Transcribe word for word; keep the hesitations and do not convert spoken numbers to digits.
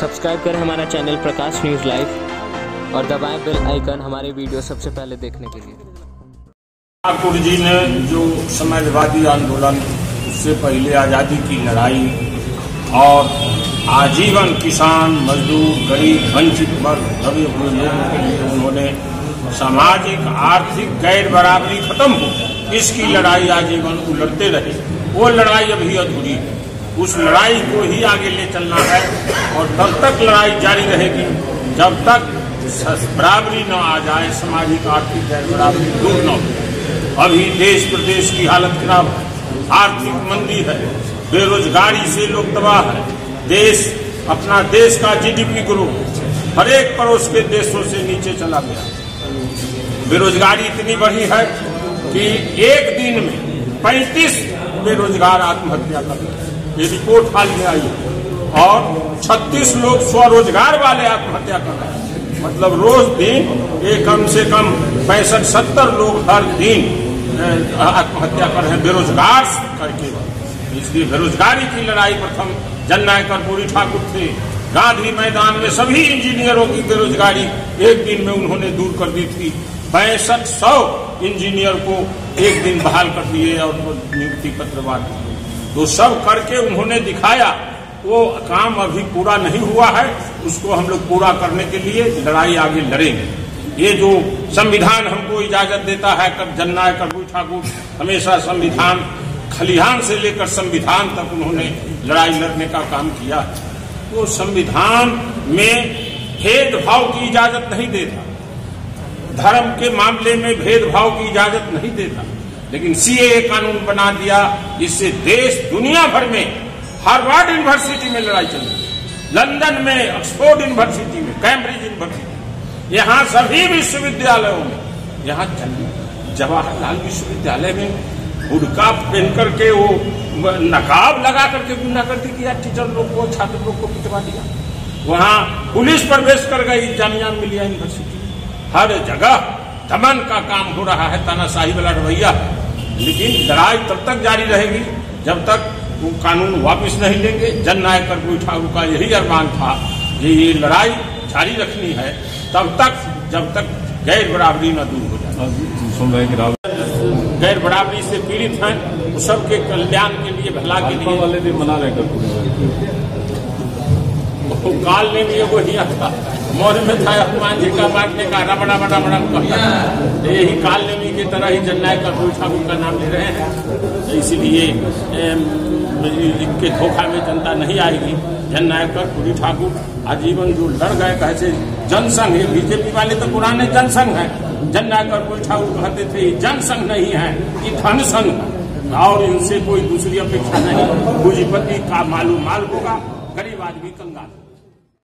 Subscribe करें हमारा channel प्रकाश news live और दबाएं बेल आइकन हमारे वीडियो सबसे पहले देखने के लिए। ठाकुर जी ने जो समाजवादी आंदोलन, उससे पहले आज़ादी की लड़ाई और आजीवन किसान, मजदूर, गरीब, वंचित वर्ग, दबे हुए लोगों के लिए उन्होंने सामाजिक आर्थिक गैर बराबरी खत्म हो, इसकी लड़ाई आजीवन वो लड़ते रहे। वो लड़ाई अभी अधूरी है, उस लड़ाई को ही आगे ले चलना है और तब तक लड़ाई जारी रहेगी जब तक बराबरी न आ जाए, सामाजिक आर्थिक गैर बराबरी दूर न हो। अभी देश प्रदेश की हालत खराब है, आर्थिक मंदी है, बेरोजगारी से लोग तबाह है। देश अपना देश का जीडीपी ग्रोथ हर एक पड़ोस के देशों से नीचे चला गया। बेरोजगारी इतनी बढ़ी है कि एक दिन में पैंतीस बेरोजगार आत्महत्या कर रहे हैं, ये रिपोर्ट हाल में आई है। और छत्तीस लोग स्वरोजगार वाले आत्महत्या कर रहे हैं, मतलब रोज दिन एक कम से कम पैंसठ सत्तर लोग हर दिन आत्महत्या कर रहे हैं बेरोजगार करके। इसलिए बेरोजगारी की लड़ाई प्रथम जननायक कर्पूरी ठाकुर थे। गांधी मैदान में सभी इंजीनियरों की बेरोजगारी एक दिन में उन्होंने दूर कर दी थी। पैंसठ सौ इंजीनियर को एक दिन बहाल कर दिए और नियुक्ति पत्र बांट दिए। तो सब करके उन्होंने दिखाया। वो काम अभी पूरा नहीं हुआ है, उसको हम लोग पूरा करने के लिए लड़ाई आगे लड़ेंगे। ये जो संविधान हमको इजाजत देता है, कर जननायक कर्पूरी ठाकुर हमेशा संविधान खलिहान से लेकर संविधान तक उन्होंने लड़ाई लड़ने का काम किया है। तो संविधान में भेदभाव की इजाजत नहीं देता, धर्म के मामले में भेदभाव की इजाजत नहीं देता, लेकिन सीएए कानून बना दिया। इससे देश दुनिया भर में हार्वर्ड यूनिवर्सिटी में लड़ाई चल रही है, लंदन में, ऑक्सफोर्ड यूनिवर्सिटी में, कैम्ब्रिज यूनिवर्सिटी, यहाँ सभी विश्वविद्यालयों में, यहाँ जवाहरलाल विश्वविद्यालय में बुर्का पहन करके वो नकाब लगा करके गुंडागर्दी किया, टीचर लोग को, छात्र लोग को पिटवा दिया। वहाँ पुलिस प्रवेश कर गई जामिया मिलिया यूनिवर्सिटी। हर जगह दमन का काम हो रहा है, तानाशाही वाला रवैया। लेकिन लड़ाई तब तक जारी रहेगी जब तक वो कानून वापस नहीं लेंगे। जननायक कर्पूरी ठाकुर का यही अरमान था कि ये लड़ाई जारी रखनी है तब तक जब तक गैर बराबरी न दूर हो जाए। गैर बराबरी से पीड़ित हैं, सबके कल्याण के लिए, भला के लिए वाले दिन मना रहे काल ने भी वो दिया था, मोर में था हनुमान जी का मारने का रमणा बड़ा बड़ा कहता था। यही काल नेमी की तरह ही जननायक कर्पूरी ठाकुर का नाम ले रहे हैं। इसीलिए इनके धोखा में जनता नहीं आएगी। जननायक कर्पूरी ठाकुर आजीवन जो लड़ गए, कैसे जनसंघ है, बीजेपी वाले तो पुराने जनसंघ है। जननायक कर्पूरी ठाकुर कहते थे जनसंघ नहीं है, ये धन संघ है और इनसे कोई दूसरी अपेक्षा नहीं। पूंजीपति का मालूम माल होगा, गरीब आदमी कंगाल।